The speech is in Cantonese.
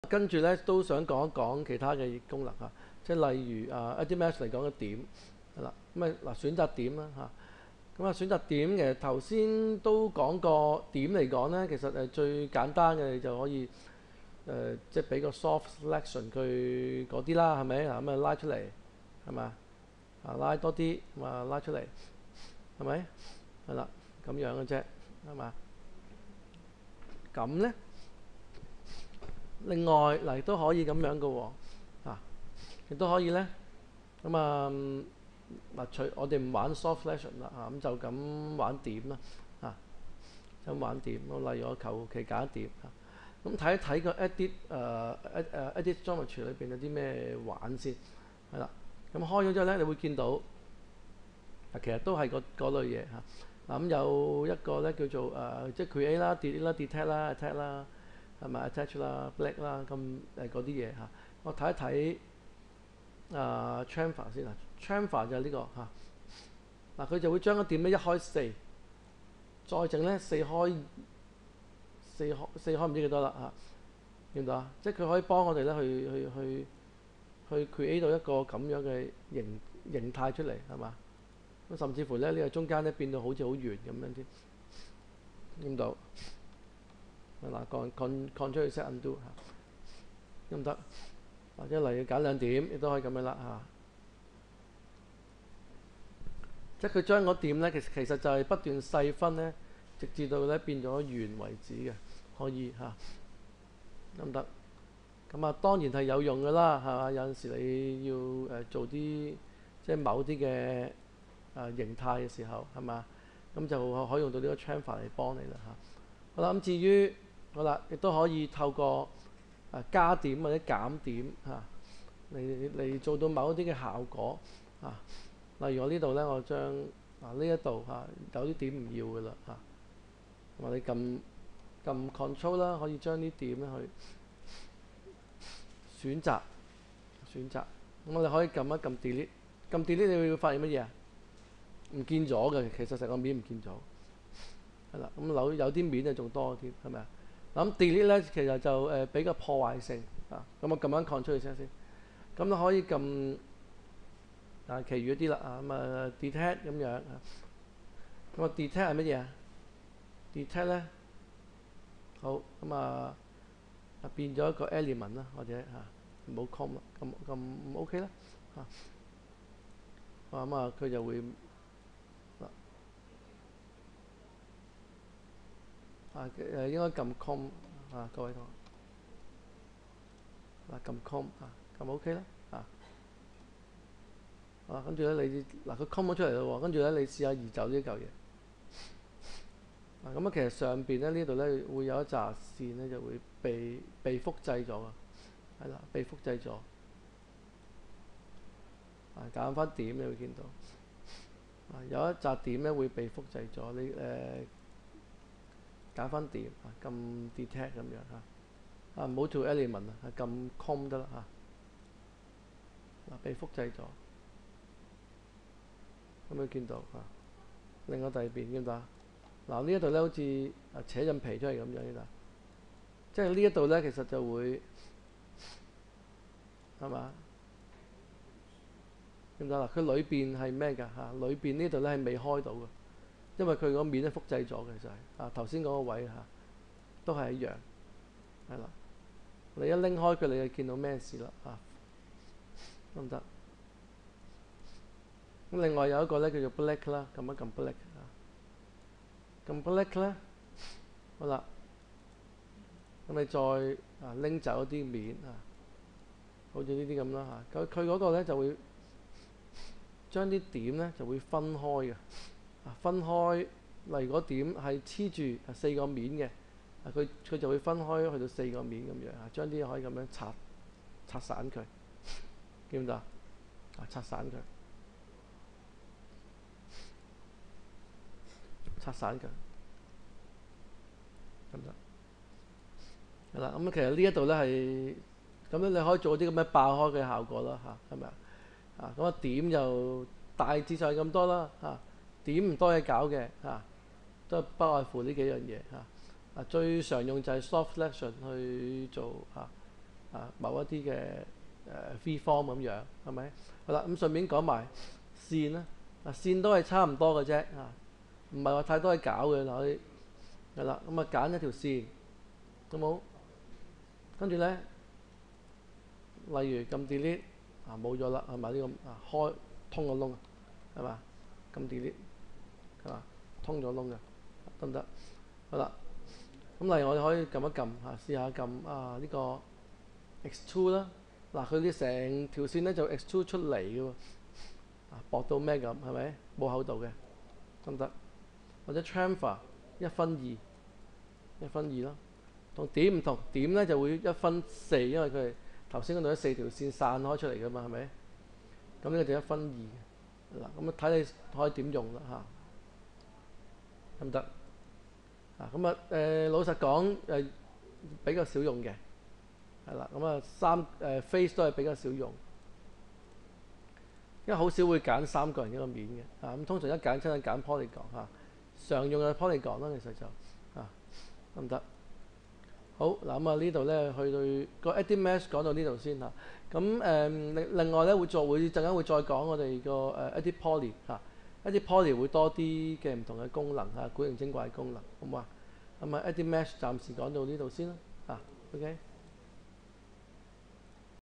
跟住咧都想講一講其他嘅功能嚇，即係例如一啲 Mesh 嚟講嘅點係啦，咁嗱選擇點啦嚇，咁選擇點其實頭先都講過點嚟講咧，其實最簡單嘅你就可以即係俾個 soft selection 佢嗰啲啦，係咪嗱咁拉出嚟係嘛拉多啲拉出嚟係咪係啦咁樣嘅啫係嘛咁咧。另外嗱，亦都可以咁樣嘅喎，亦都可以咧。咁除我哋唔玩 soft selection 啦，咁就咁玩點啦，咁玩點。例如我求其揀一點，咁睇一睇個 edit geometry 裏邊有啲咩玩先，係啦。咁開咗之後咧，你會見到其實都係嗰類嘢嚇。咁有一個咧叫做即係 create 啦、delete 啦、detect 啦、attack 啦。係咪 attach 啦、black 啦咁嗰啲嘢嚇？我睇一睇chamfer 先啦。chamfer 就係呢個嚇佢就會將個點咧一開四，再整咧四開唔知幾多啦見到啊？即係佢可以幫我哋咧去 create 到一個咁樣嘅形態出嚟係嘛？咁甚至乎咧呢個中間咧變到好似好圓咁樣添，見到？嗱，Ctrl去 set undo 得唔得？或者例如揀兩點，亦都可以咁樣啦即係佢將嗰點咧，其實就係不斷細分咧，直至到咧變咗圓為止嘅，可以得唔得？咁當然係有用㗎啦，係嘛？有陣時你要做啲即係某啲嘅形態嘅時候，係嘛？咁就可以用到呢個 chamfer 嚟幫你啦好啦，咁至於好啦，亦都可以透過加點或者減點嚟做到某一啲嘅效果例如我呢度咧，我將呢一度有啲點唔要嘅啦或者撳 Control 啦，可以將啲點咧去選擇。咁我哋可以撳一撳 delete， 撳 delete 你會發現乜嘢啊？唔見咗嘅，其實成個面唔見咗。係啦，咁有啲面就仲多啲，係咪啊？咁 delete 咧，其實就比較破壞性咁我撳緊 Control 先，咁你可以撳其餘一啲啦detect 咁樣咁detect 係乜嘢啊 ？detect 咧好咁變咗一個 element 啦，或者唔好 com 啦，咁 OK 啦佢就會應該撳 com 各位同學撳 com 撳 OK 啦跟住咧你佢 com 咗出嚟咯喎，跟住咧你試下移走呢嚿嘢咁其實上邊咧呢度咧會有一紮線咧就會被複製咗㗎，係啦，被複製咗揀翻點你會見到有一紮點咧會被複製咗，你揀翻點撳 detect 咁樣唔好做 element 撳 com 得啦被複製咗，咁你見到另外第二邊見到呢一度咧好似扯陣皮出嚟咁樣呢度，即係呢一度咧其實就會係嘛？見到佢裏邊係咩㗎裏邊呢度咧係未開到嘅，因為佢個面咧複製咗嘅，其實係頭先嗰個位都係一樣係啦。你一拎開佢，你就見到咩事啦得唔得？咁另外有一個咧叫做 black 啦，撳一撳 black 撳 black 咧好啦，咁你再拎走啲面好似呢啲咁啦佢嗰個咧就會將啲點咧就會分開嘅分開。例如嗰點係黐住四個面嘅佢就會分開去到四個面咁樣將啲可以咁樣拆散佢，見唔到拆散佢，拆散佢，得唔得？係啦，咁其實呢一度咧係咁樣，你可以做啲咁嘅爆開嘅效果啦係咪咁點就大致上係咁多啦點唔多嘢搞嘅都不外乎呢幾樣嘢最常用就係 soft selection 去做某一啲嘅free form 咁樣，係咪？好啦，咁順便講埋線啦。線都係差唔多嘅啫，唔係話太多嘢搞嘅嗱。係啦，咁揀一條線，好冇？跟住咧，例如撳 delete 冇咗啦，係咪呢個開通個窿係嘛？撳 delete 係嘛？通咗窿嘅得唔得？好啦，咁例如我哋可以撳一撳試下撳呢個 extrude 啦。嗱，佢啲成條線咧就 extrude 出嚟嘅喎，薄到咩咁係咪？冇厚度嘅得唔得？或者 chamfer 1/2，咯，同點唔同，點咧就會1/4，因為佢係頭先嗰度有4條線散開出嚟㗎嘛，係咪？咁呢個就1/2嗱，咁睇你可以點用啦得唔得？咁老實講比較少用嘅，係啦，咁face 都係比較少用，因為好少會揀3個人一個面嘅，咁通常一揀親係揀 polygon 常用嘅 polygon 啦，其實就得唔得？好嗱，咁呢度咧去到個 edit mesh 講到呢度先嚇。咁另外咧會陣間會再講我哋個edit poly edit poly 會多啲嘅唔同嘅功能古靈精怪嘅功能，好唔好啊？咁edit mesh 暫時講到呢度先啦，OK。